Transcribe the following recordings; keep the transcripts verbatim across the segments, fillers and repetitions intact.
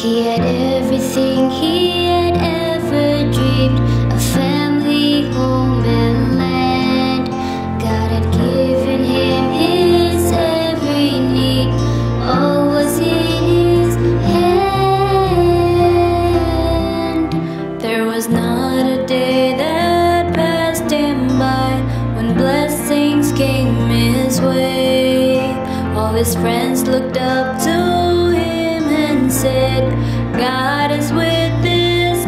He had everything he had ever dreamed, a family, home and land. God had given him his every need, all was in his hand. There was not a day that passed him by when blessings came his way. All his friends looked up to him and said, God is with this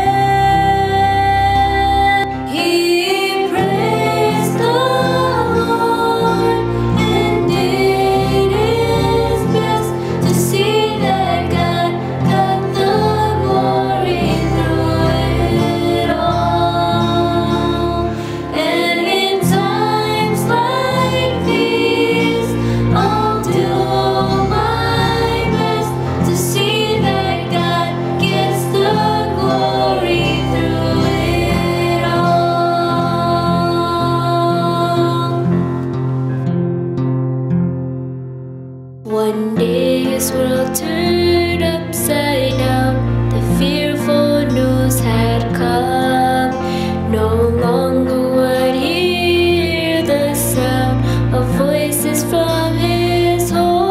man. He praised the Lord and did his best to see that God got the glory through it all. And in times like these, I'll do my best to see that God gets the glory through it all. One day his world turned upside down. The fearful news had come. No longer would he hear the sound of voices from his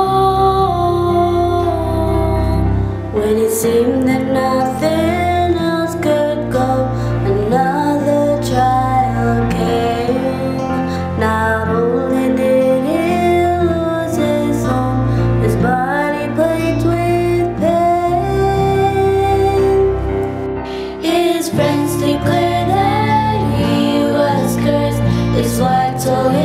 home. When it seemed that nothing else could go, another trial came. Not only did he lose his home, his body plagued with pain. His friends declared that he was cursed. His wife told him